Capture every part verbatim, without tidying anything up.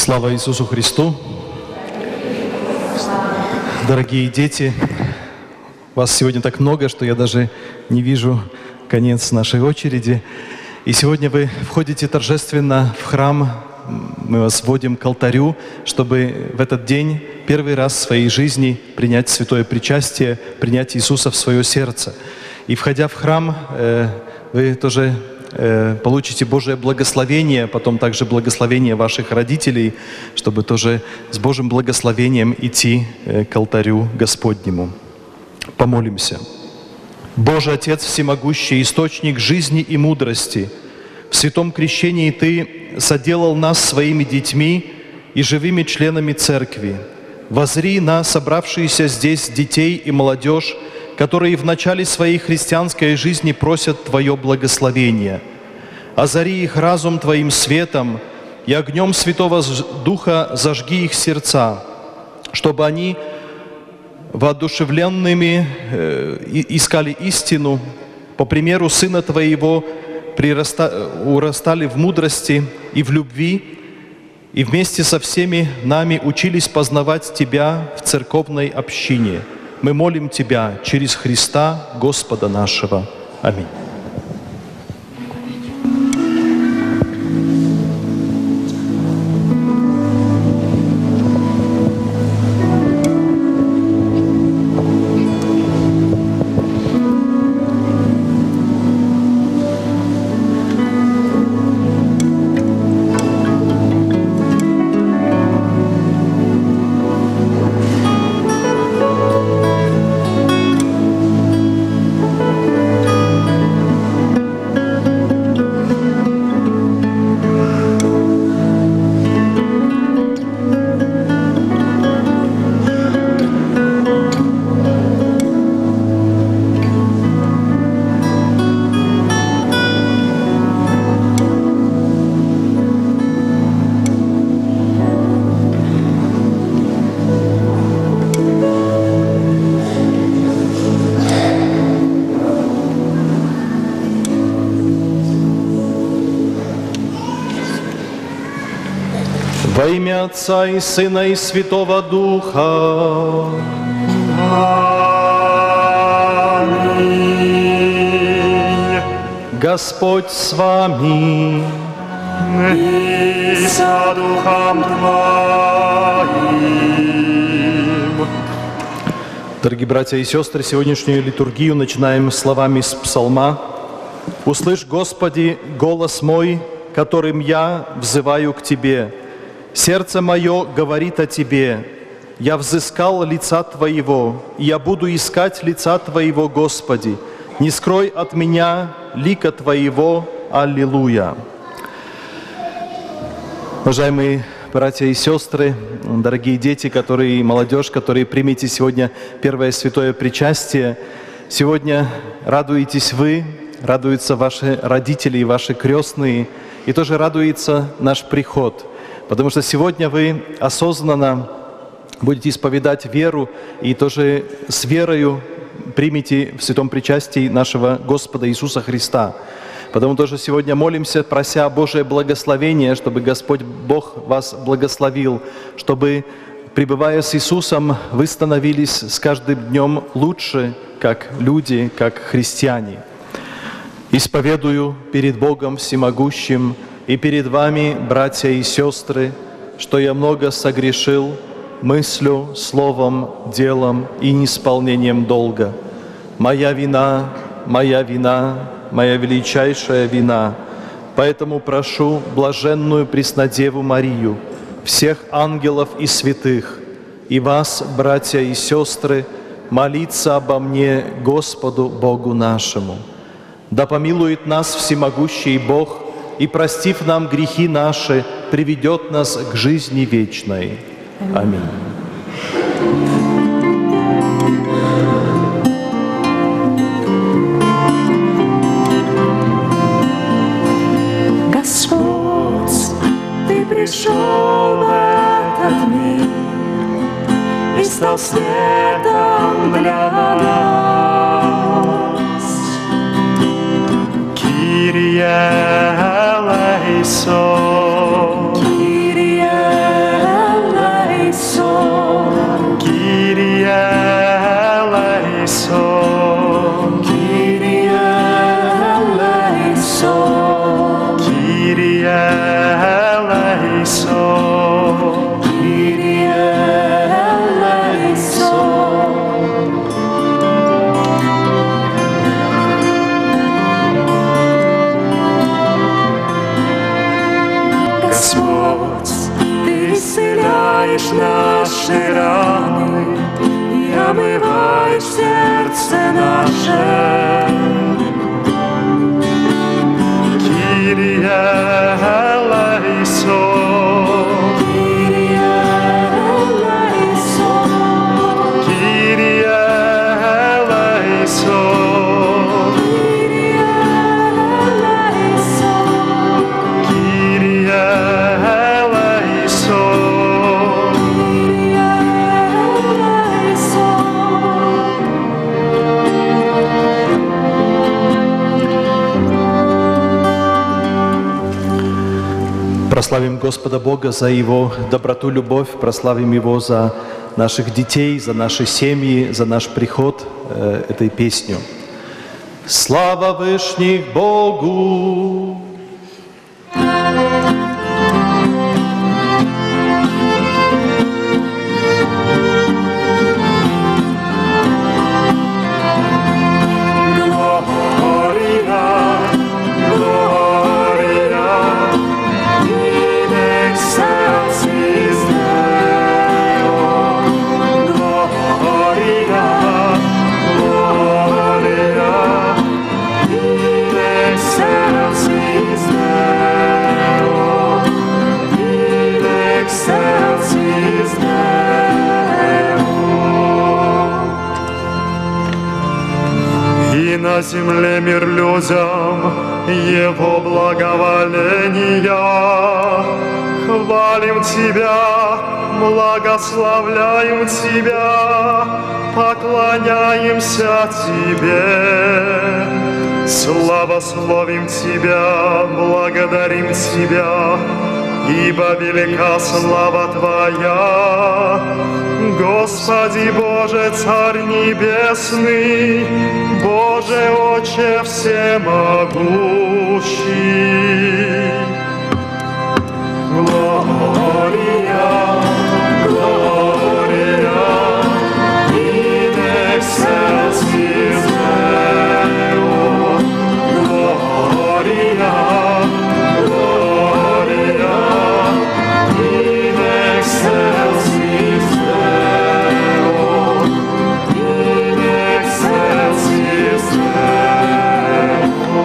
Слава Иисусу Христу! Дорогие дети, вас сегодня так много, что я даже не вижу конец нашей очереди. И сегодня вы входите торжественно в храм, мы вас вводим к алтарю, чтобы в этот день первый раз в своей жизни принять святое причастие, принять Иисуса в свое сердце. И входя в храм, вы тоже получите Божие благословение, потом также благословение ваших родителей, чтобы тоже с Божьим благословением идти к алтарю Господнему. Помолимся. Боже Отец Всемогущий, источник жизни и мудрости, в святом крещении Ты соделал нас своими детьми и живыми членами Церкви. Воззри на собравшиеся здесь детей и молодежь, которые в начале своей христианской жизни просят Твое благословение. Озари их разум Твоим светом и огнем Святого Духа зажги их сердца, чтобы они, воодушевленными, э, искали истину, по примеру Сына Твоего, прироста, урастали в мудрости и в любви, и вместе со всеми нами учились познавать Тебя в церковной общине. Мы молим Тебя через Христа, Господа нашего. Аминь. Во имя Отца и Сына и Святого Духа. Аминь. Господь с вами. И со Духом Твоим. Дорогие братья и сестры, сегодняшнюю литургию начинаем словами с псалма. «Услышь, Господи, голос мой, которым я взываю к Тебе. Сердце мое говорит о Тебе. Я взыскал лица Твоего, и я буду искать лица Твоего, Господи. Не скрой от меня лика Твоего. Аллилуйя». Уважаемые братья и сестры, дорогие дети, которые, молодежь, которые примете сегодня первое святое причастие, сегодня радуетесь вы, радуются ваши родители и ваши крестные, и тоже радуется наш приход. Потому что сегодня вы осознанно будете исповедать веру и тоже с верою примите в святом причастии нашего Господа Иисуса Христа. Потому тоже сегодня молимся, прося Божие благословение, чтобы Господь Бог вас благословил, чтобы, пребывая с Иисусом, вы становились с каждым днем лучше, как люди, как христиане. Исповедую перед Богом Всемогущим и перед вами, братья и сестры, что я много согрешил мыслью, словом, делом и неисполнением долга. Моя вина, моя вина, моя величайшая вина. Поэтому прошу блаженную Преснодеву Марию, всех ангелов и святых, и вас, братья и сестры, молиться обо мне Господу Богу нашему. Да помилует нас всемогущий Бог, и, простив нам грехи наши, приведет нас к жизни вечной. Аминь. Господь, Ты пришел в этот мир и стал светом для нас. Kyrie eleison, Kyrie заживляешь наши раны и омываешь сердце наше. Kyrie eleison, Kyrie eleison, Kyrie eleison, Kyrie eleison, Kyrie eleison. Прославим Господа Бога за Его доброту, любовь, прославим Его за наших детей, за наши семьи, за наш приход э, этой песню. Слава Вышних Богу! И на земле мир людям Его благоволения. Хвалим Тебя, благословляем Тебя, поклоняемся Тебе. Славословим Тебя, благодарим Тебя, ибо велика слава Твоя. Господи Боже, Царь Небесный, Боже Отче Всемогущий. Глория, Глория, in excelsis Deo. Gloria, Gloria, in excelsis Deo. In excelsis Deo.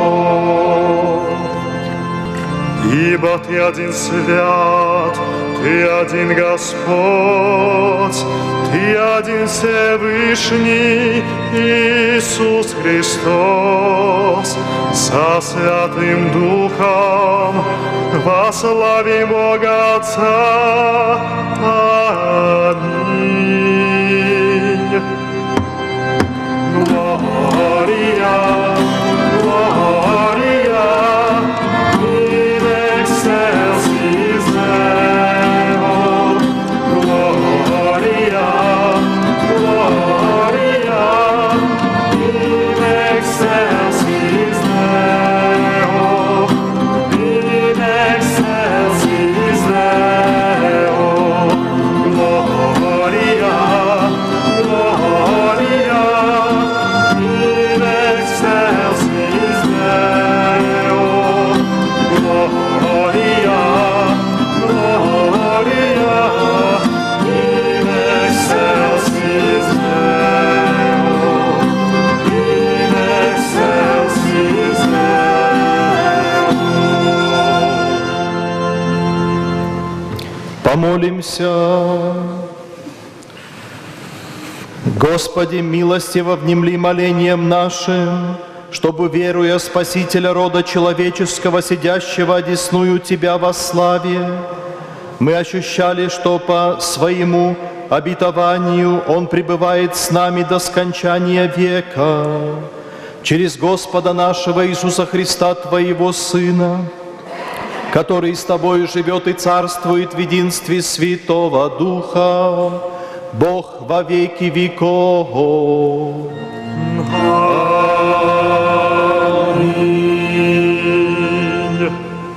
Ибо Ты один свят, Ты один Господь, Ты один Всевышний Иисус Христос. Со Святым Духом во славе Бога Отца. Аминь. Глория, Глория, in excelsis Deo. Gloria, Gloria, in excelsis Deo. In excelsis Deo. Gloria, Gloria, in excelsis Deo. Gloria, Gloria, in excelsis Deo. In excelsis Deo. Помолимся. Господи, милостиво внемли молением нашим, чтобы, веруя Спасителя рода человеческого, сидящего одесную Тебя во славе, мы ощущали, что по Своему обетованию Он пребывает с нами до скончания века, через Господа нашего Иисуса Христа, Твоего Сына, который с Тобой живет и царствует в единстве Святого Духа, Бог во веки веков. Аминь.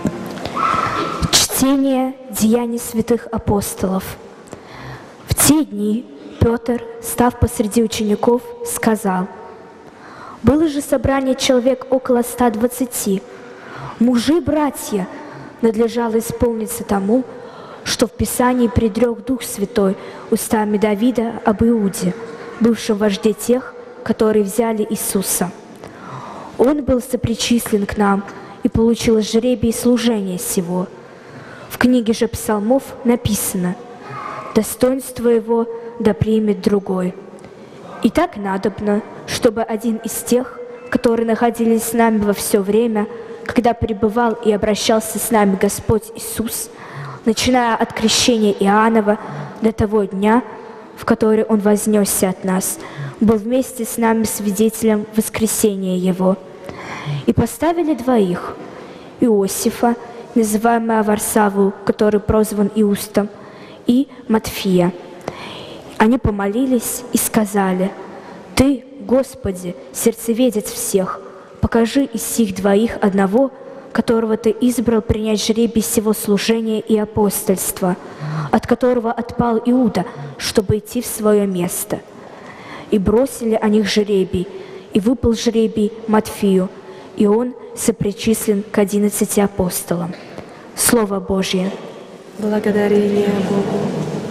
Чтение Деяний святых апостолов. В те дни Петр, став посреди учеников, сказал: «Было же собрание человек около ста двадцати. Мужи, братья, надлежало исполниться тому, что в Писании предрек Дух Святой устами Давида об Иуде, бывшем вожде тех, которые взяли Иисуса. Он был сопричислен к нам и получил жребий служения сего. В книге же Псалмов написано: «Достоинство его да примет другой». И так надобно, чтобы один из тех, которые находились с нами во все время, когда пребывал и обращался с нами Господь Иисус, начиная от крещения Иоаннова до того дня, в который Он вознесся от нас, был вместе с нами свидетелем воскресения Его. И поставили двоих: Иосифа, называемого Варсаву, который прозван Иустом, и Матфия. Они помолились и сказали: «Ты, Господи, сердцеведец всех, покажи из сих двоих одного, которого Ты избрал принять жребий сего служения и апостольства, от которого отпал Иуда, чтобы идти в свое место». И бросили о них жребий, и выпал жребий Матфию, и он сопричислен к одиннадцати апостолам. Слово Божье. Благодарение Богу.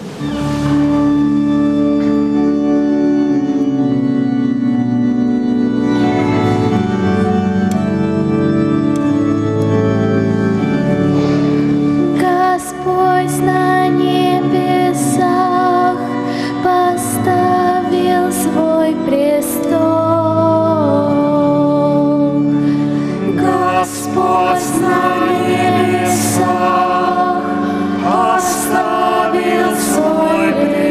Господь на небесах поставил свой престол. Господь на небесах поставил свой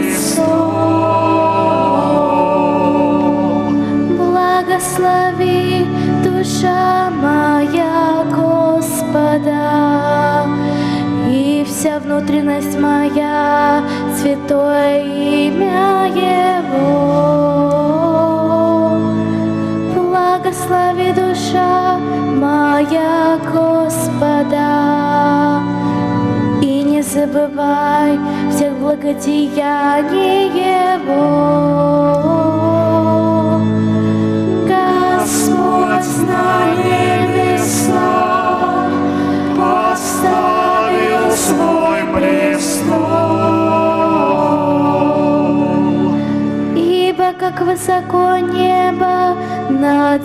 престол. Благослови, душа моя, Господа, и вся внутренность моя, святое имя Его. Благослови, душа моя, Господа, и не забывай всех благодеяний Его. Господь на небесах поставил свой престол. Ибо как высоко небо над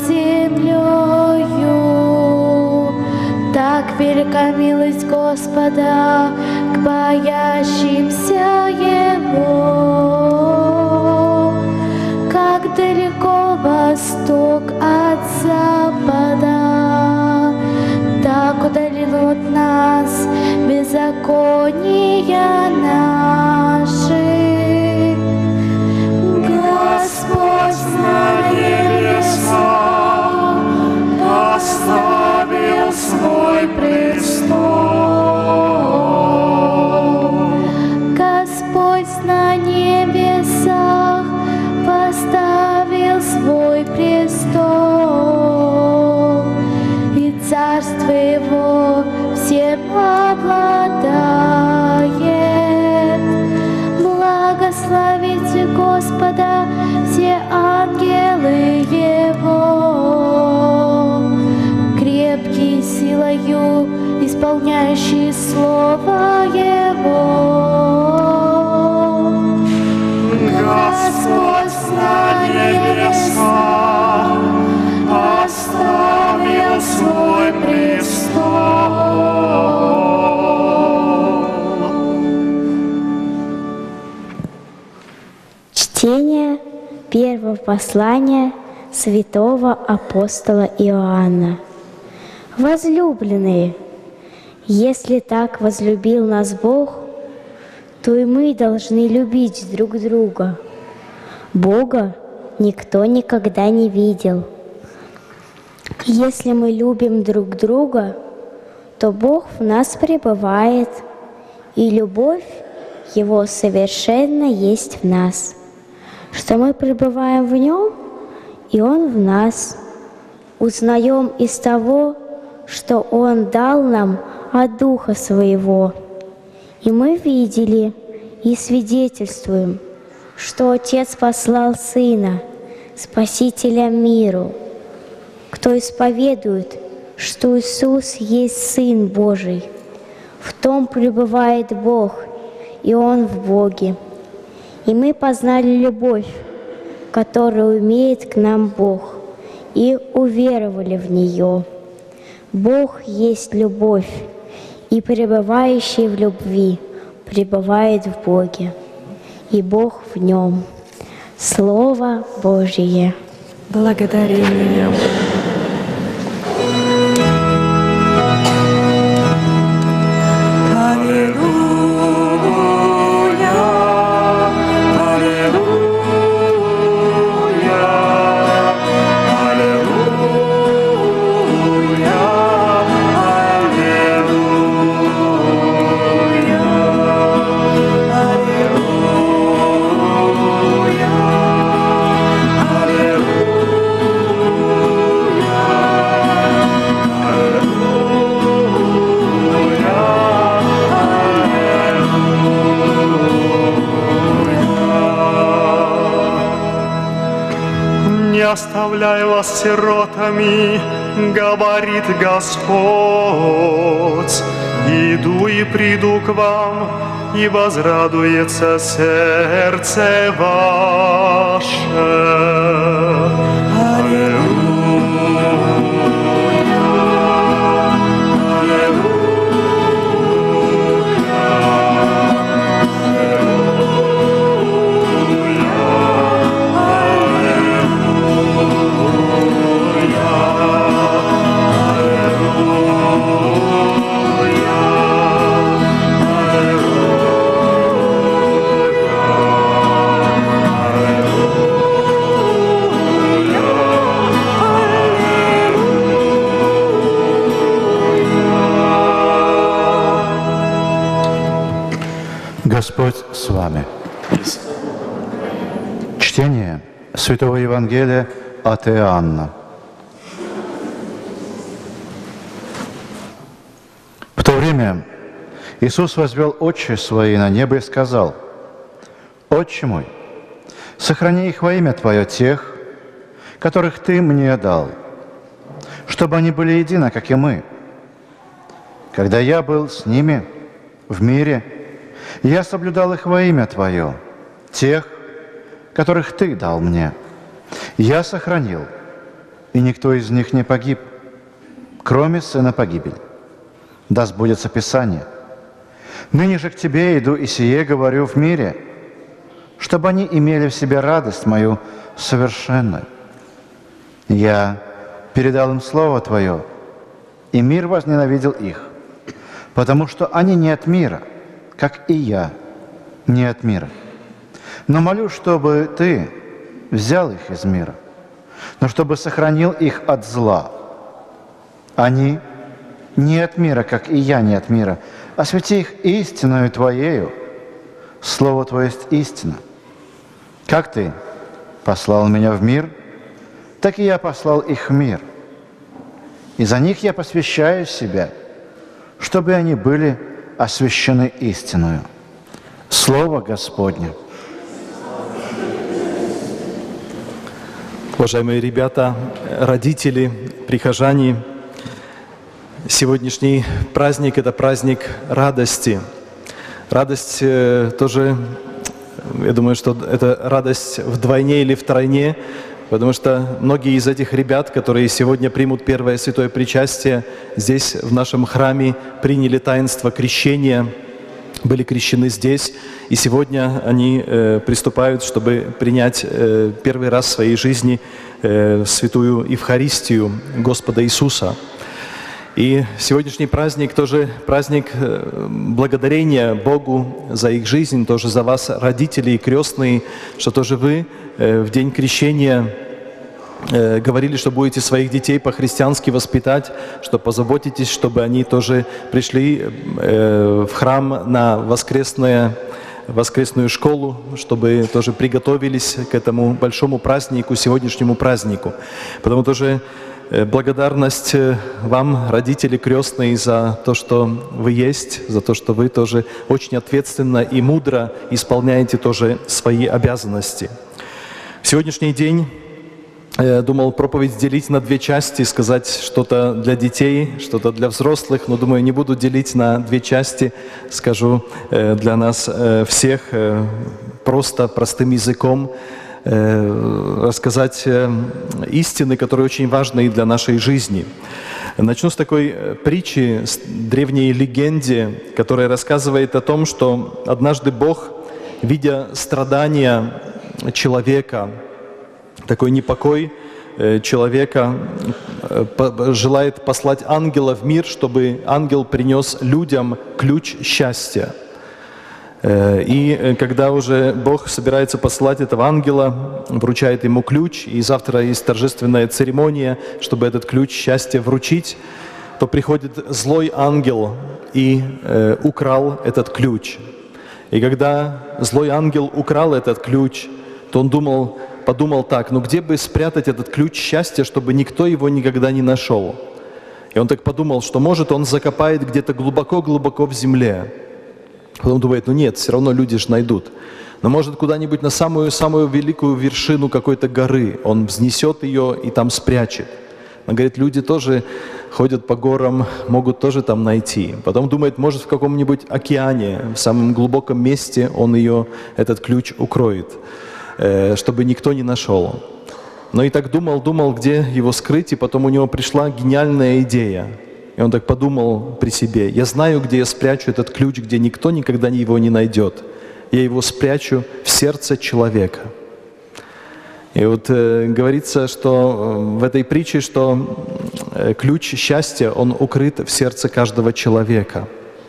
землею, так велика милость Господа к боящимся Его. Как далеко восток от запада, так удалил от нас беззакония наши. Господь на небесах поставил свой престол. Господь на небесах поставил свой престол, и царство Его всем обладает. Благословите Господа все ангелы Его, крепкие силою, исполняющие слово Его. Господь на небесах поставил свой престол. Чтение первого послания святого апостола Иоанна. Возлюбленные, если так возлюбил нас Бог, то и мы должны любить друг друга. Бога никто никогда не видел. Если мы любим друг друга, то Бог в нас пребывает, и любовь Его совершенно есть в нас, что мы пребываем в Нем, и Он в нас. Узнаем из того, что Он дал нам от Духа Своего. И мы видели и свидетельствуем, что Отец послал Сына, Спасителя миру. Кто исповедует, что Иисус есть Сын Божий, в том пребывает Бог, и Он в Боге. И мы познали любовь, которую имеет к нам Бог, и уверовали в нее. Бог есть любовь, и пребывающий в любви пребывает в Боге, и Бог в нем. Слово Божие. Благодарение. Не оставляй вас сиротами, говорит Господь. Иду и приду к вам, и возрадуется сердце ваше. Господь с вами. Чтение Святого Евангелия от Иоанна. В то время Иисус возвел очи свои на небо и сказал: «Отче мой, сохрани их во имя Твое тех, которых Ты мне дал, чтобы они были едины, как и мы. Когда я был с ними в мире, я соблюдал их во имя Твое, тех, которых Ты дал мне. Я сохранил, и никто из них не погиб, кроме сына погибели. Да сбудется Писание. Ныне же к Тебе иду, и сие говорю в мире, чтобы они имели в себе радость мою совершенную. Я передал им Слово Твое, и мир возненавидел их, потому что они не от мира, как и я не от мира. Но молю, чтобы Ты взял их из мира, но чтобы сохранил их от зла. Они не от мира, как и я не от мира. Освети их истиною Твоею. Слово Твое есть истина. Как Ты послал меня в мир, так и я послал их в мир. И за них я посвящаю себя, чтобы они были освящены истиною. Слово Господне. Уважаемые ребята, родители, прихожане, сегодняшний праздник – это праздник радости. Радость э, тоже, я думаю, что это радость вдвойне или втройне, потому что многие из этих ребят, которые сегодня примут первое святое причастие, здесь, в нашем храме, приняли таинство крещения, были крещены здесь, и сегодня они э, приступают, чтобы принять э, первый раз в своей жизни э, святую Евхаристию Господа Иисуса. И сегодняшний праздник тоже праздник э, благодарения Богу за их жизнь, тоже за вас, родители и крестные, что тоже вы э, в день крещения говорили, что будете своих детей по-христиански воспитать, что позаботитесь, чтобы они тоже пришли в храм на воскресное, воскресную школу, чтобы тоже приготовились к этому большому празднику, сегодняшнему празднику. Потому тоже благодарность вам, родители крестные, за то, что вы есть, за то, что вы тоже очень ответственно и мудро исполняете тоже свои обязанности. В сегодняшний день э, думал проповедь делить на две части, сказать что-то для детей, что-то для взрослых, но думаю, не буду делить на две части, скажу э, для нас э, всех э, просто простым языком, э, рассказать э, истины, которые очень важны для нашей жизни. Начну с такой притчи, с древней легенде, которая рассказывает о том, что однажды Бог, видя страдания человека, такой непокой человека, желает послать ангела в мир, чтобы ангел принес людям ключ счастья. И когда уже Бог собирается посылать этого ангела, вручает ему ключ, и завтра есть торжественная церемония, чтобы этот ключ счастья вручить, то приходит злой ангел и э, украл этот ключ. И когда злой ангел украл этот ключ, то он думал, подумал так, ну где бы спрятать этот ключ счастья, чтобы никто его никогда не нашел? И он так подумал, что может он закопает где-то глубоко-глубоко в земле. Потом думает, ну нет, все равно люди же найдут. Но может куда-нибудь на самую-самую великую вершину какой-то горы он взнесет ее и там спрячет. Он говорит, люди тоже ходят по горам, могут тоже там найти. Потом думает, может в каком-нибудь океане, в самом глубоком месте он ее, этот ключ укроет, чтобы никто не нашел. Но и так думал, думал, где его скрыть, и потом у него пришла гениальная идея. И он так подумал при себе, я знаю, где я спрячу этот ключ, где никто никогда его не найдет. Я его спрячу в сердце человека. И вот э, говорится, что э, в этой притче, что э, ключ счастья, он укрыт в сердце каждого человека.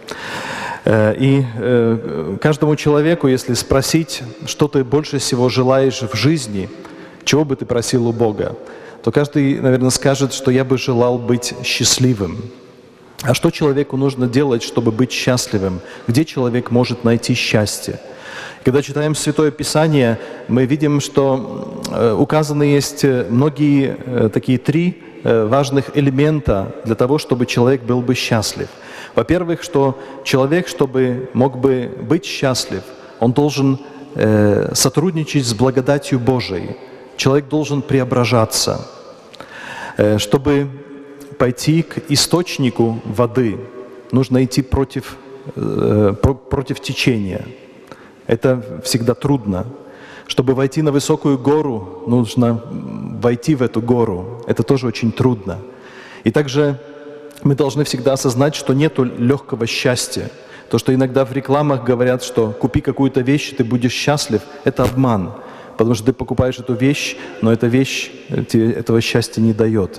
Э, и э, каждому человеку, если спросить, что ты больше всего желаешь в жизни, чего бы ты просил у Бога, то каждый, наверное, скажет, что я бы желал быть счастливым. А что человеку нужно делать, чтобы быть счастливым? Где человек может найти счастье? Когда читаем Святое Писание, мы видим, что указаны есть многие такие три важных элемента для того, чтобы человек был бы счастлив. Во-первых, что человек, чтобы мог бы быть счастлив, он должен сотрудничать с благодатью Божией. Человек должен преображаться. Чтобы пойти к источнику воды, нужно идти против, против течения. Это всегда трудно. Чтобы войти на высокую гору, нужно войти в эту гору. Это тоже очень трудно. И также мы должны всегда осознать, что нет легкого счастья. То, что иногда в рекламах говорят, что купи какую-то вещь, ты будешь счастлив, это обман. Потому что ты покупаешь эту вещь, но эта вещь тебе этого счастья не дает.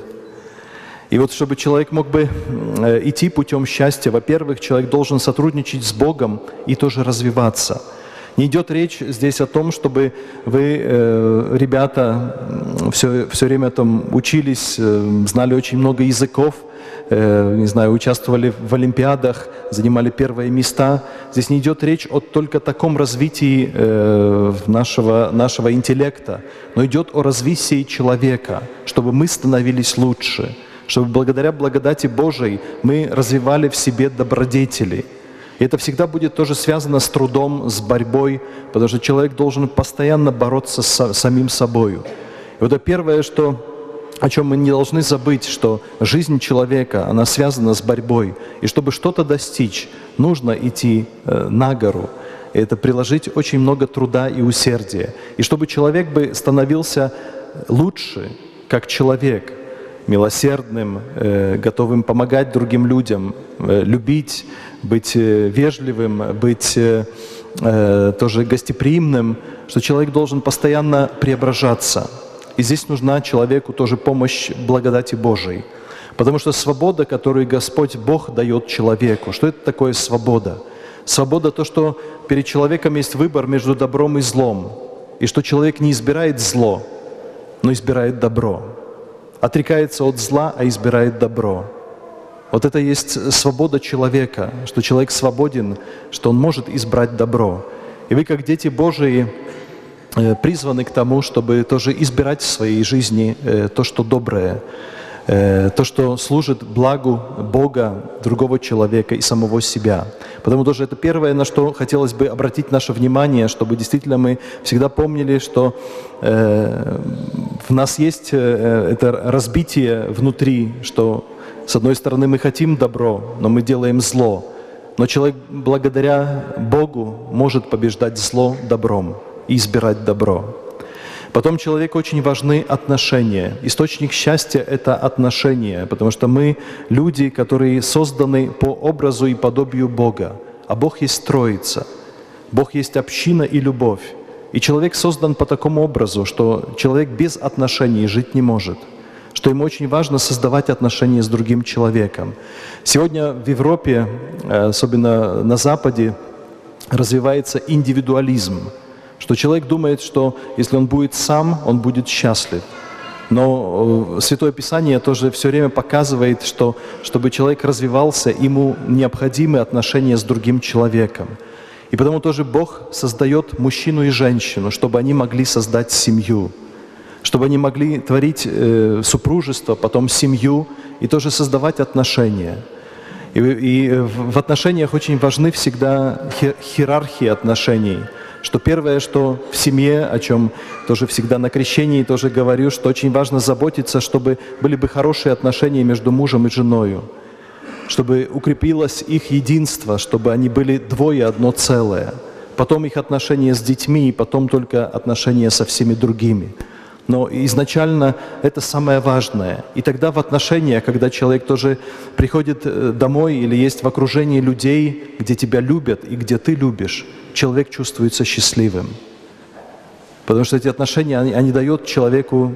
И вот чтобы человек мог бы идти путем счастья, во-первых, человек должен сотрудничать с Богом и тоже развиваться. Не идет речь здесь о том, чтобы вы, э, ребята, все, все время там учились, э, знали очень много языков, э, не знаю, участвовали в олимпиадах, занимали первые места. Здесь не идет речь о только таком развитии э, нашего, нашего интеллекта, но идет о развитии человека, чтобы мы становились лучше, чтобы благодаря благодати Божией мы развивали в себе добродетели. И это всегда будет тоже связано с трудом, с борьбой, потому что человек должен постоянно бороться с самим собой. И вот это первое, что, о чем мы не должны забыть, что жизнь человека, она связана с борьбой. И чтобы что-то достичь, нужно идти э, на гору. И это приложить очень много труда и усердия. И чтобы человек бы становился лучше, как человек, милосердным, э, готовым помогать другим людям, э, любить, быть э, вежливым, быть э, э, тоже гостеприимным, что человек должен постоянно преображаться. И здесь нужна человеку тоже помощь благодати Божией. Потому что свобода, которую Господь Бог дает человеку, что это такое свобода? Свобода — то, что перед человеком есть выбор между добром и злом, и что человек не избирает зло, но избирает добро. Отрекается от зла, а избирает добро. Вот это есть свобода человека, что человек свободен, что он может избрать добро. И вы, как дети Божии, призваны к тому, чтобы тоже избирать в своей жизни то, что доброе. то, что служит благу Бога, другого человека и самого себя. Потому тоже это первое, на что хотелось бы обратить наше внимание, чтобы действительно мы всегда помнили, что э, в нас есть э, это разбитие внутри, что с одной стороны мы хотим добро, но мы делаем зло. Но человек благодаря Богу может побеждать зло добром и избирать добро. Потом человеку очень важны отношения. Источник счастья – это отношения, потому что мы люди, которые созданы по образу и подобию Бога. А Бог есть Троица. Бог есть община и любовь. И человек создан по такому образу, что человек без отношений жить не может. Что ему очень важно создавать отношения с другим человеком. Сегодня в Европе, особенно на Западе, развивается индивидуализм. Что человек думает, что если он будет сам, он будет счастлив. Но Святое Писание тоже все время показывает, что чтобы человек развивался, ему необходимы отношения с другим человеком. И потому тоже Бог создает мужчину и женщину, чтобы они могли создать семью, чтобы они могли творить э, супружество, потом семью и тоже создавать отношения. И, и в отношениях очень важны всегда иерархии отношений. Что первое, что в семье, о чем тоже всегда на крещении тоже говорю, что очень важно заботиться, чтобы были бы хорошие отношения между мужем и женой, чтобы укрепилось их единство, чтобы они были двое, одно целое. Потом их отношения с детьми, и потом только отношения со всеми другими. Но изначально это самое важное. И тогда в отношениях, когда человек тоже приходит домой или есть в окружении людей, где тебя любят и где ты любишь, человек чувствуется счастливым. Потому что эти отношения, они, они дают человеку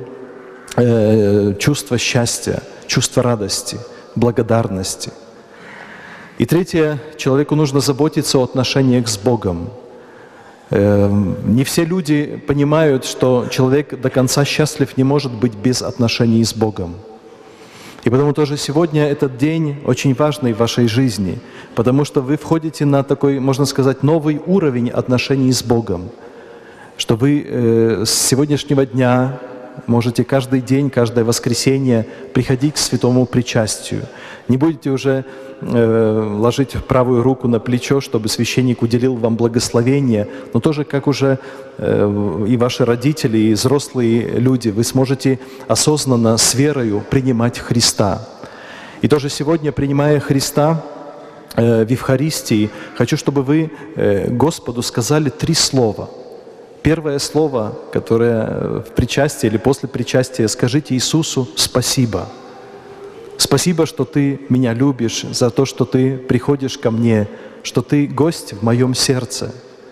э, чувство счастья, чувство радости, благодарности. И третье, человеку нужно заботиться о отношениях с Богом. Э, не все люди понимают, что человек до конца счастлив не может быть без отношений с Богом. И потому тоже сегодня этот день очень важный в вашей жизни, потому что вы входите на такой, можно сказать, новый уровень отношений с Богом, что вы э, с сегодняшнего дня можете каждый день, каждое воскресенье приходить к святому причастию. Не будете уже э, ложить правую руку на плечо, чтобы священник уделил вам благословение, но тоже как уже э, и ваши родители, и взрослые люди, вы сможете осознанно с верою принимать Христа. И тоже сегодня, принимая Христа э, в Евхаристии, хочу, чтобы вы э, Господу сказали три слова. Первое слово, которое в причастии или после причастия, скажите Иисусу «Спасибо». Спасибо, что Ты меня любишь, за то, что Ты приходишь ко мне, что Ты гость в моем сердце.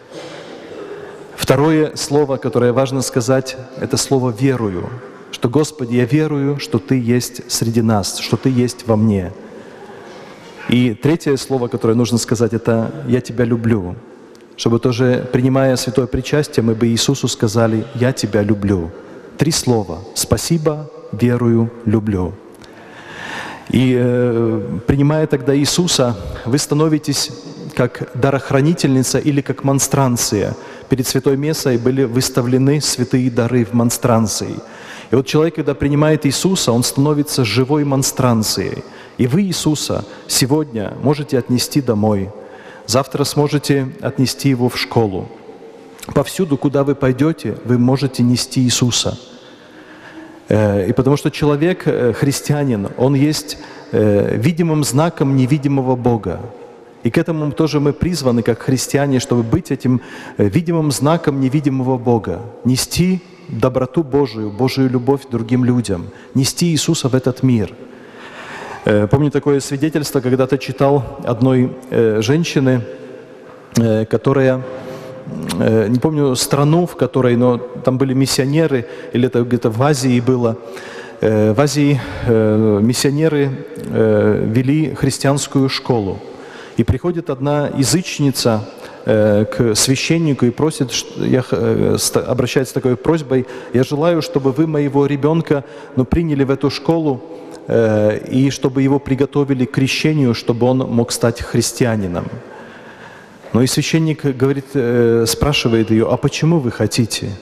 Второе слово, которое важно сказать, это слово «верую». Что, Господи, я верую, что Ты есть среди нас, что Ты есть во мне. И третье слово, которое нужно сказать, это «я Тебя люблю». Чтобы тоже, принимая святое причастие, мы бы Иисусу сказали «я Тебя люблю». Три слова «спасибо», «верую», «люблю». И э, принимая тогда Иисуса, вы становитесь как дарохранительница или как монстранция. Перед Святой Мессой были выставлены святые дары в монстранции. И вот человек, когда принимает Иисуса, он становится живой монстранцией. И вы Иисуса сегодня можете отнести домой. Завтра сможете отнести Его в школу. Повсюду, куда вы пойдете, вы можете нести Иисуса. И потому что человек, христианин, он есть видимым знаком невидимого Бога. И к этому тоже мы призваны, как христиане, чтобы быть этим видимым знаком невидимого Бога. Нести доброту Божию, Божию любовь другим людям. Нести Иисуса в этот мир. Помню такое свидетельство, когда-то читал одной женщины, которая, не помню страну, в которой, но там были миссионеры, или это где-то в Азии было. В Азии миссионеры вели христианскую школу. И приходит одна язычница к священнику и просит, я, обращается с такой просьбой: «Я желаю, чтобы вы моего ребенка ну, приняли в эту школу, и чтобы его приготовили к крещению, чтобы он мог стать христианином». Ну и священник говорит, спрашивает ее: «А почему вы хотите?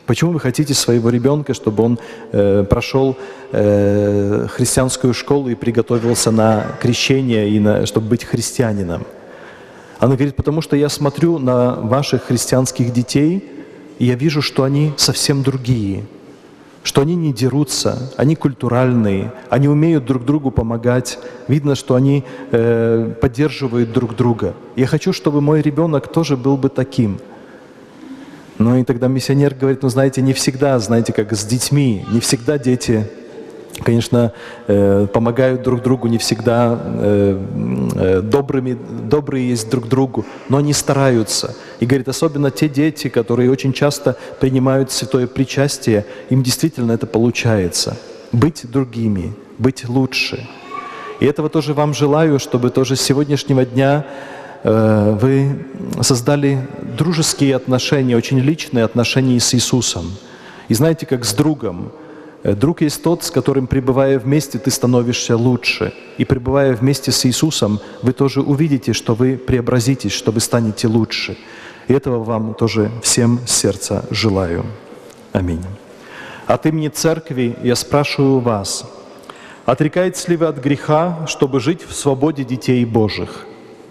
Почему вы хотите своего ребенка, чтобы он э, прошел э, христианскую школу и приготовился на крещение, и на, чтобы быть христианином? Она говорит, потому что я смотрю на ваших христианских детей, и я вижу, что они совсем другие, что они не дерутся, они культуральные, они умеют друг другу помогать. Видно, что они э, поддерживают друг друга. Я хочу, чтобы мой ребенок тоже был бы таким. Ну и тогда миссионер говорит, ну знаете, не всегда, знаете, как с детьми, не всегда дети, конечно, э, помогают друг другу, не всегда э, э, добрыми, добрые есть друг другу, но они стараются. И говорит, особенно те дети, которые очень часто принимают святое причастие, им действительно это получается. Быть другими, быть лучше. И этого тоже вам желаю, чтобы тоже с сегодняшнего дня э, вы создали дружеские отношения, очень личные отношения с Иисусом. И знаете, как с другом. Друг есть тот, с которым, пребывая вместе, ты становишься лучше. И пребывая вместе с Иисусом, вы тоже увидите, что вы преобразитесь, что вы станете лучше. И этого вам тоже всем с сердца желаю. Аминь. От имени Церкви я спрашиваю вас, отрекаетесь ли вы от греха, чтобы жить в свободе детей Божьих?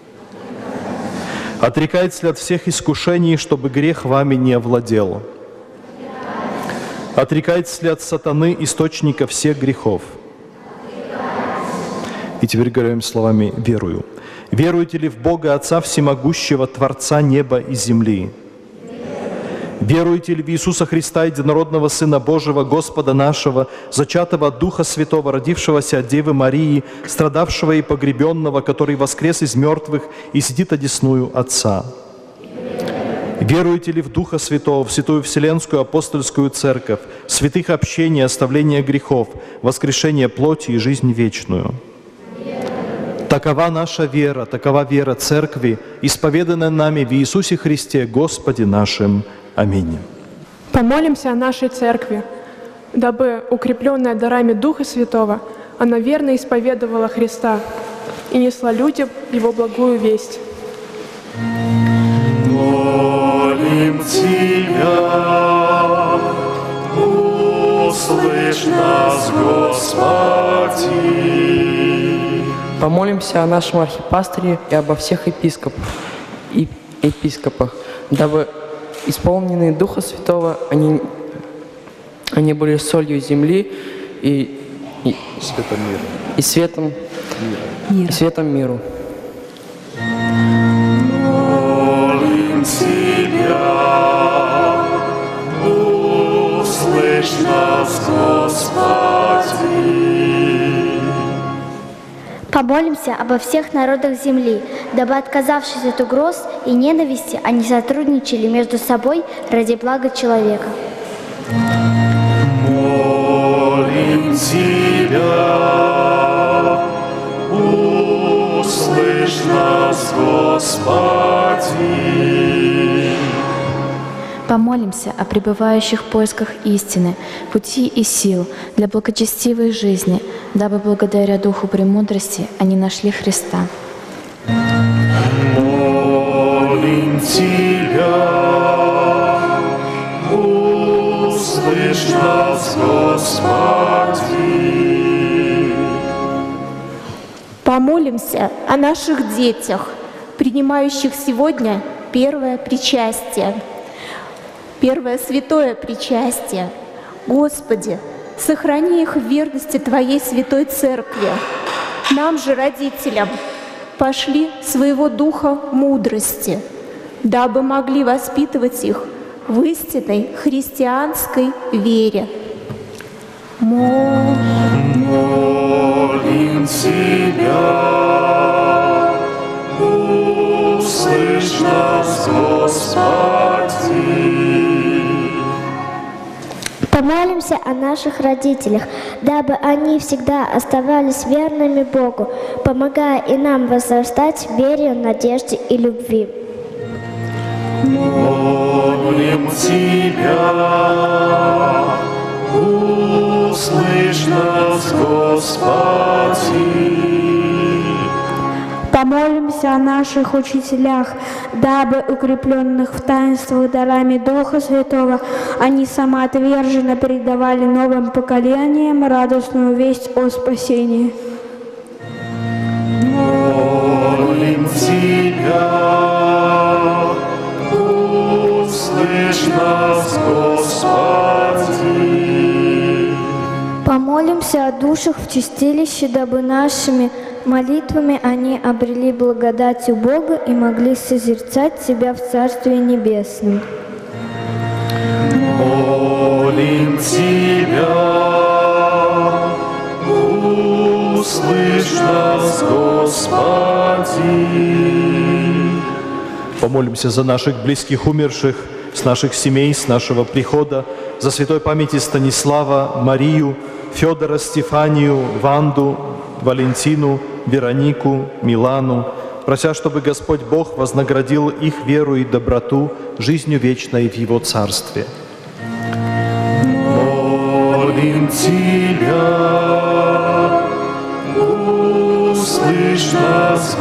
Отрекаетесь ли от всех искушений, чтобы грех вами не овладел? Отрекаетесь ли от сатаны, источника всех грехов? И теперь говорим словами «верую». Веруете ли в Бога Отца Всемогущего, Творца неба и земли? Веруете ли в Иисуса Христа, единородного Сына Божьего, Господа нашего, зачатого от Духа Святого, родившегося от Девы Марии, страдавшего и погребенного, который воскрес из мертвых и сидит одесную Отца? Веруете ли в Духа Святого, в Святую Вселенскую Апостольскую Церковь, святых общений, оставления грехов, воскрешение плоти и жизнь вечную? Такова наша вера, такова вера Церкви, исповеданная нами в Иисусе Христе, Господе нашим. Аминь. Помолимся о нашей Церкви, дабы, укрепленная дарами Духа Святого, она верно исповедовала Христа и несла людям Его благую весть. Молим Тебя, услышь нас, Господи. Помолимся о нашем архипастыре и обо всех епископах, и епископах, дабы исполненные Духа Святого они, они были солью земли и, и, Светом мира. и светом мира. И светом миру. Молим Тебя, услышь нас, Господи. Помолимся обо всех народах земли, дабы, отказавшись от угроз и ненависти, они сотрудничали между собой ради блага человека. Молим Тебя, услышь нас, Господи. Помолимся о пребывающих в поисках истины, пути и сил для благочестивой жизни, дабы благодаря Духу премудрости они нашли Христа. Молим Тебя, услышь нас, Господи. Помолимся о наших детях, принимающих сегодня первое причастие. Первое святое причастие. Господи, сохрани их в верности Твоей святой Церкви. Нам же, родителям, пошли своего духа мудрости, дабы могли воспитывать их в истинной христианской вере. Молим Тебя, услышь нас, Господи. Помолимся о наших родителях, дабы они всегда оставались верными Богу, помогая и нам возрастать в вере, надежде и любви. Молим Тебя, услышь нас, Господи. Помолимся о наших учителях, дабы, укрепленных в таинствах дарами Духа Святого, они самоотверженно передавали новым поколениям радостную весть о спасении. Молим Тебя, услышь нас, Господи. Помолимся о душах в чистилище, дабы нашими молитвами они обрели благодать у Бога и могли созерцать Тебя в Царстве Небесном. Молим Тебя, услышь нас, Господи. Помолимся за наших близких умерших, с наших семей, с нашего прихода, за святой памяти Станислава, Марию, Федора, Стефанию, Ванду, Валентину, Веронику, Милану, прося, чтобы Господь Бог вознаградил их веру и доброту жизнью вечной в Его Царстве. Молим Тебя, услышь нас,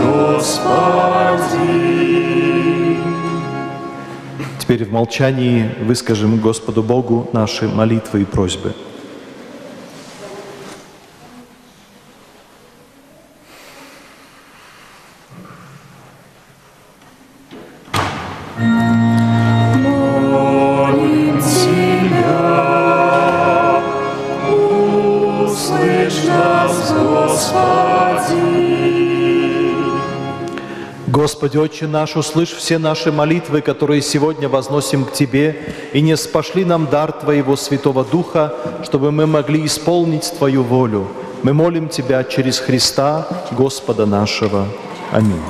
Господи. Теперь в молчании выскажем Господу Богу наши молитвы и просьбы. Молим Тебя, услышь нас, Господи. Господи, Отче наш, услышь все наши молитвы, которые сегодня возносим к Тебе, и не спошли нам дар Твоего Святого Духа, чтобы мы могли исполнить Твою волю. Мы молим Тебя через Христа, Господа нашего. Аминь.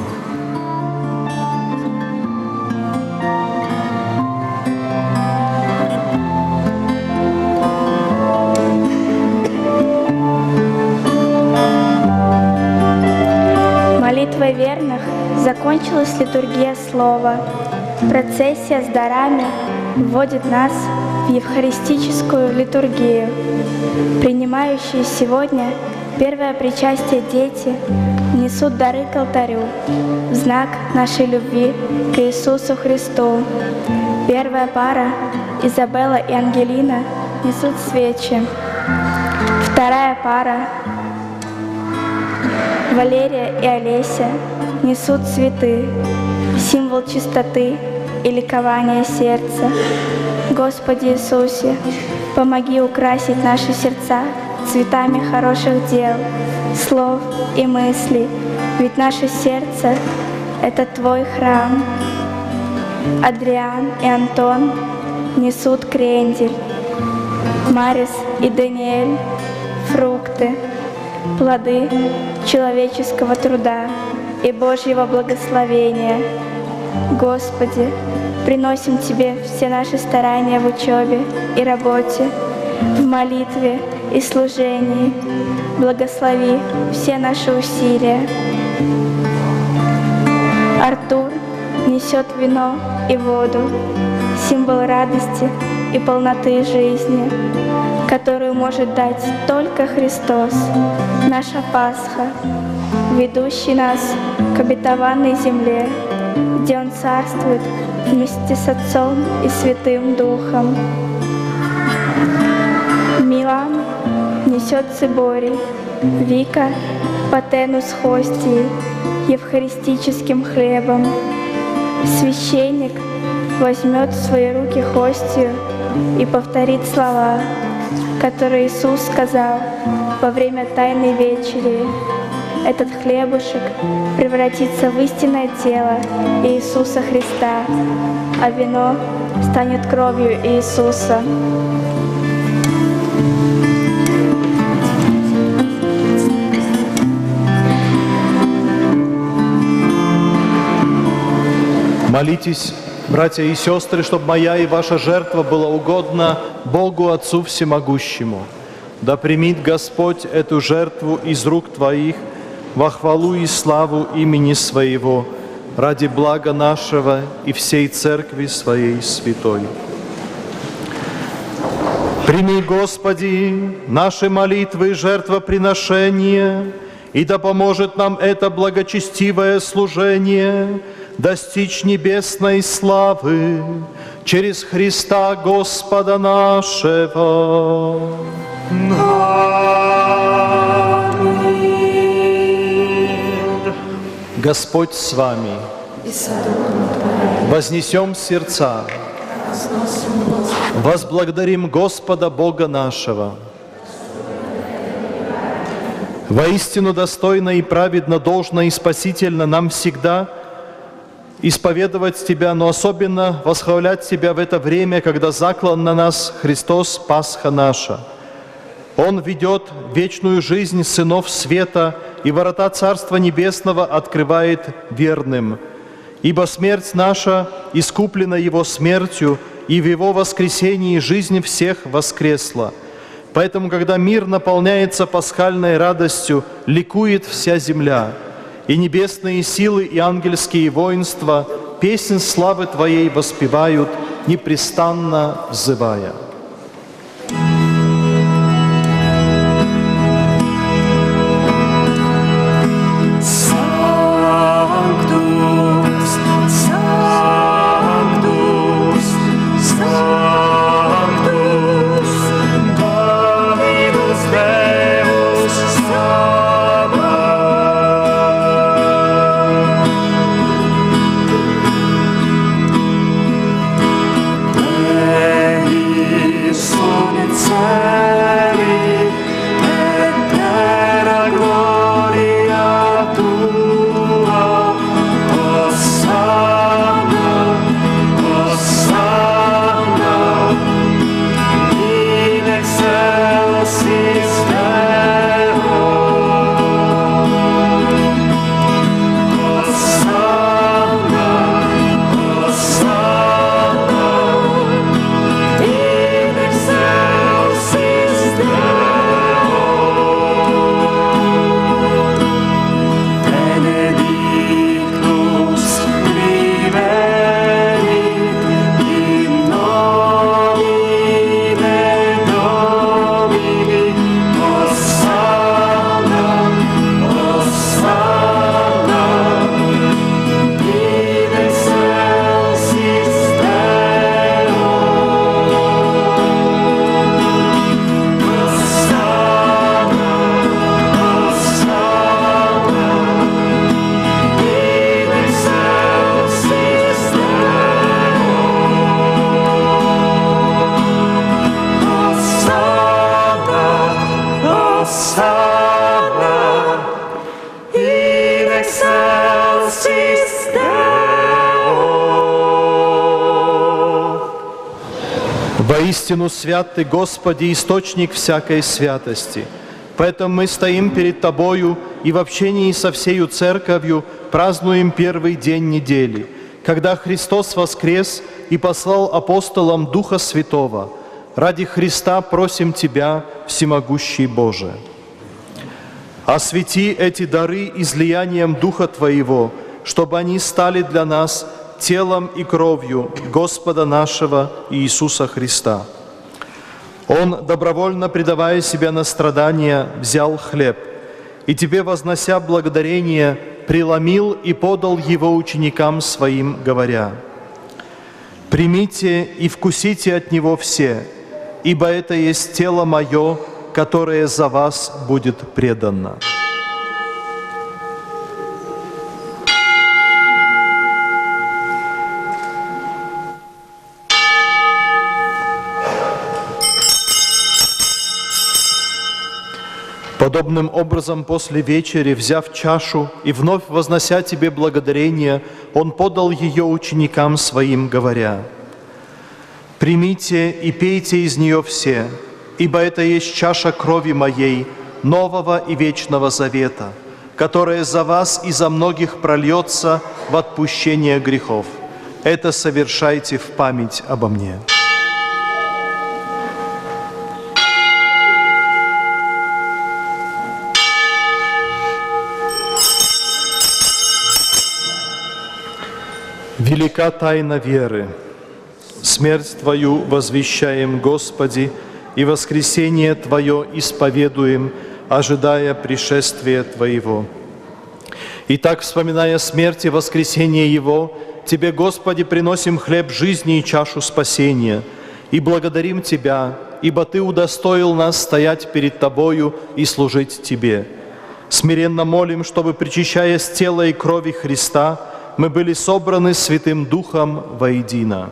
Молитвой верных закончилась литургия слова. Процессия с дарами вводит нас в евхаристическую литургию. Принимающие сегодня первое причастие дети несут дары к алтарю в знак нашей любви к Иисусу Христу. Первая пара, Изабелла и Ангелина, несут свечи. Вторая пара, Валерия и Олеся, несут цветы, символ чистоты и ликования сердца. Господи Иисусе, помоги украсить наши сердца цветами хороших дел, слов и мыслей, ведь наше сердце — это Твой храм. Адриан и Антон несут крендель, Марис и Даниэль — фрукты, плоды человеческого труда и Божьего благословения. Господи, приносим Тебе все наши старания в учебе и работе, в молитве и служении. Благослови все наши усилия. Артур несет вино и воду, символ радости и полноты жизни, которую может дать только Христос, наша Пасха, ведущий нас к обетованной земле, где Он царствует вместе с Отцом и Святым Духом. Милан несет циборий, Вика — патену с хостией, евхаристическим хлебом. Священник возьмет в свои руки хостию и повторит слова, которые Иисус сказал во время Тайной вечери. Этот хлебушек превратится в истинное тело Иисуса Христа, а вино станет кровью Иисуса. Молитесь, братья и сестры, чтобы моя и ваша жертва была угодна Богу Отцу Всемогущему. Да примит Господь эту жертву из рук Твоих во хвалу и славу имени Своего, ради блага нашего и всей Церкви Своей святой. Прими, Господи, наши молитвы и жертвоприношения, И да поможет нам это благочестивое служение достичь небесной славы через Христа Господа нашего. Аминь. Господь с вами. Вознесем сердца. Возблагодарим Господа Бога нашего. Воистину достойно и праведно, должно и спасительно нам всегда исповедовать Тебя, но особенно восхвалять Тебя в это время, когда заклан на нас Христос, Пасха наша. Он ведет вечную жизнь сынов света и ворота Царства Небесного открывает верным. Ибо смерть наша искуплена Его смертью, и в Его воскресении жизнь всех воскресла. Поэтому, когда мир наполняется пасхальной радостью, ликует вся земля, и небесные силы и ангельские воинства песнь славы Твоей воспевают, непрестанно взывая. Воистину свят Ты, Господи, источник всякой святости. Поэтому мы стоим перед Тобою и в общении со всею Церковью празднуем первый день недели, когда Христос воскрес и послал апостолам Духа Святого. Ради Христа просим Тебя, Всемогущий Боже. Освети эти дары излиянием Духа Твоего, чтобы они стали для нас телом и кровью Господа нашего Иисуса Христа. Он, добровольно предавая себя на страдания, взял хлеб, и Тебе, вознося благодарение, преломил и подал его ученикам Своим, говоря: «Примите и вкусите от него все, ибо это есть тело Мое, которое за вас будет предано». Подобным образом, после вечери, взяв чашу и вновь вознося Тебе благодарение, Он подал ее ученикам Своим, говоря: «Примите и пейте из нее все, ибо это есть чаша крови Моей, нового и вечного завета, которая за вас и за многих прольется в отпущение грехов. Это совершайте в память обо Мне». Велика тайна веры. Смерть Твою возвещаем, Господи, и воскресение Твое исповедуем, ожидая пришествия Твоего. Итак, вспоминая смерть и воскресение Его, Тебе, Господи, приносим хлеб жизни и чашу спасения, и благодарим Тебя, ибо Ты удостоил нас стоять перед Тобою и служить Тебе. Смиренно молим, чтобы, причащаясь тела и крови Христа, мы были собраны Святым Духом воедино.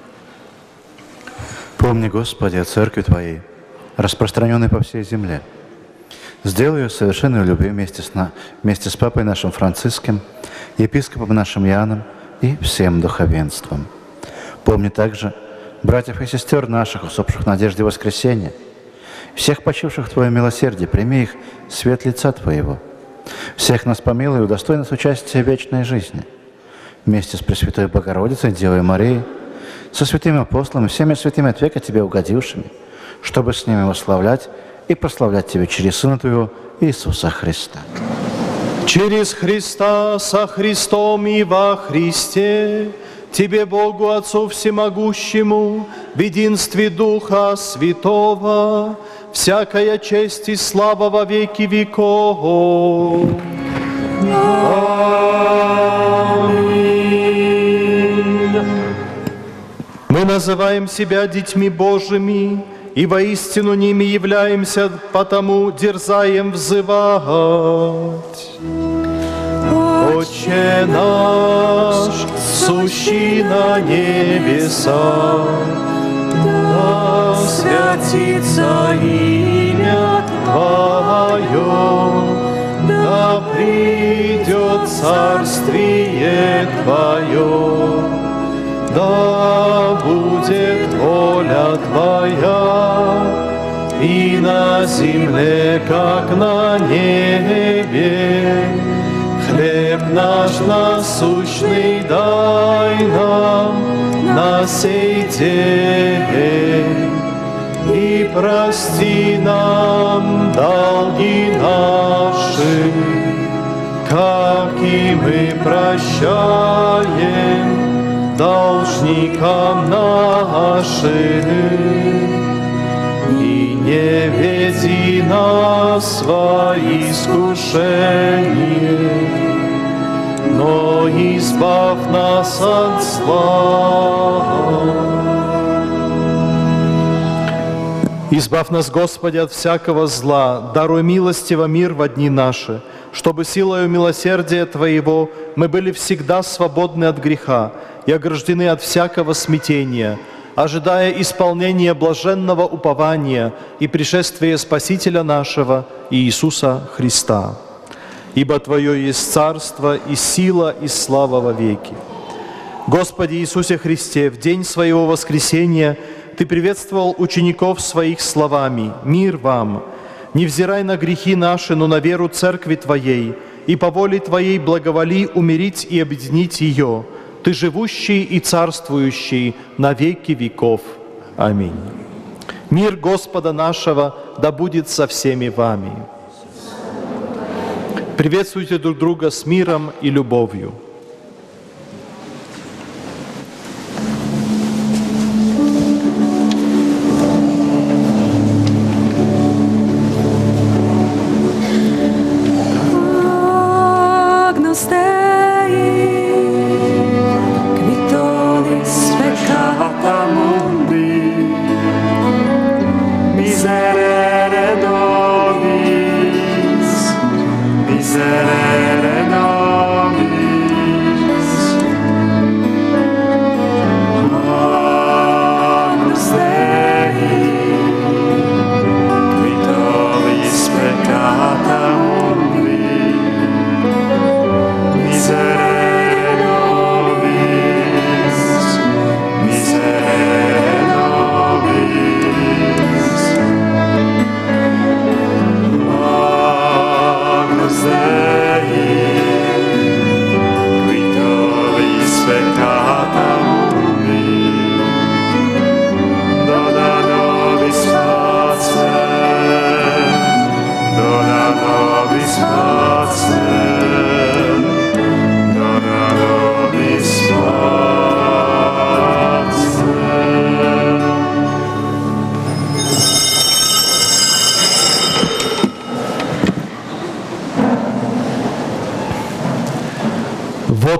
Помни, Господи, о Церкви Твоей, распространенной по всей земле. Сделай ее совершенной любви вместе с, на... вместе с Папой нашим Франциском, епископом нашим Иоанном и всем духовенством. Помни также братьев и сестер наших, усопших в надежде воскресения, всех почивших в Твоем милосердии, прими их свет лица Твоего. Всех нас помилуй и удостой нас участия в вечной жизни. Вместе с Пресвятой Богородицей, Девой Марией, со святыми апостолами, всеми святыми от века Тебе угодившими, чтобы с ними восславлять и прославлять Тебя через Сына Твоего Иисуса Христа. Через Христа, со Христом и во Христе, Тебе, Богу Отцу Всемогущему, в единстве Духа Святого, всякая честь и слава во веки веков. Аминь. Мы называем себя детьми Божьими, и воистину ними являемся, потому дерзаем взывать. Отче наш, сущий на небесах, да святится имя Твое, да придет царствие Твое, да будет воля Твоя и на земле, как на небе. Хлеб наш насущный дай нам на сей день, и прости нам долги наши, как и мы прощаем должникам нашим. И не веди нас во искушение, но избавь нас от зла. Избавь нас, Господи, от всякого зла, даруй милостиво мир во дни наши, чтобы силою милосердия Твоего мы были всегда свободны от греха и ограждены от всякого смятения, ожидая исполнения блаженного упования и пришествия Спасителя нашего Иисуса Христа. Ибо Твое есть царство и сила и слава во веки. Господи Иисусе Христе, в день Своего воскресения Ты приветствовал учеников Своих словами: «Мир вам! Невзирай на грехи наши, но на веру Церкви Твоей, и по воле Твоей благоволи умирить и объединить ее, Ты живущий и царствующий на веки веков. Аминь». Мир Господа нашего да будет со всеми вами. Приветствуйте друг друга с миром и любовью. Miserere nobis,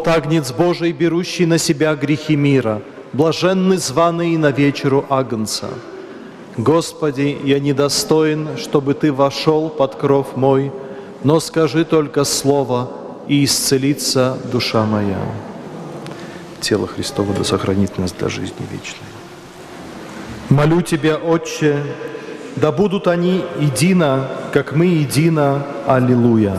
Агнец Божий, берущий на себя грехи мира, блаженны званые на вечеру Агнца. Господи, я недостоин, чтобы Ты вошел под кров мой, но скажи только слово, и исцелится душа моя. Тело Христово да сохранит нас до жизни вечной. Молю Тебя, Отче, да будут они едино, как мы едино. Аллилуйя.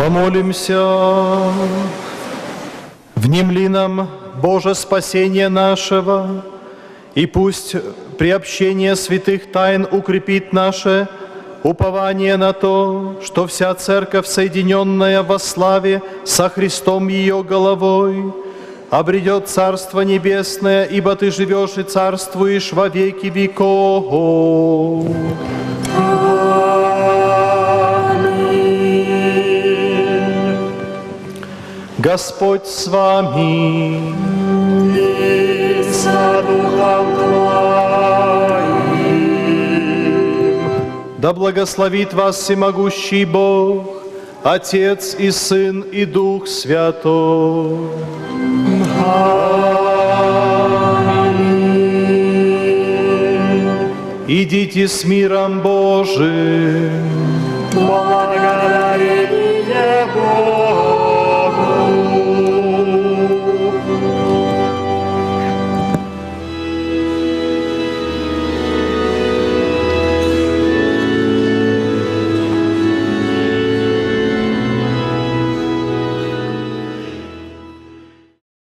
Помолимся. Внемли нам, Боже, спасение нашего, и пусть приобщение святых тайн укрепит наше упование на то, что вся Церковь, соединенная во славе со Христом ее головой, обретет Царство Небесное, ибо Ты живешь и царствуешь во веки веков. Господь с вами. И со духом Твоим. Да благословит вас всемогущий Бог, Отец и Сын и Дух Святой. Аминь. Идите с миром Божиим. Благодарение Богу.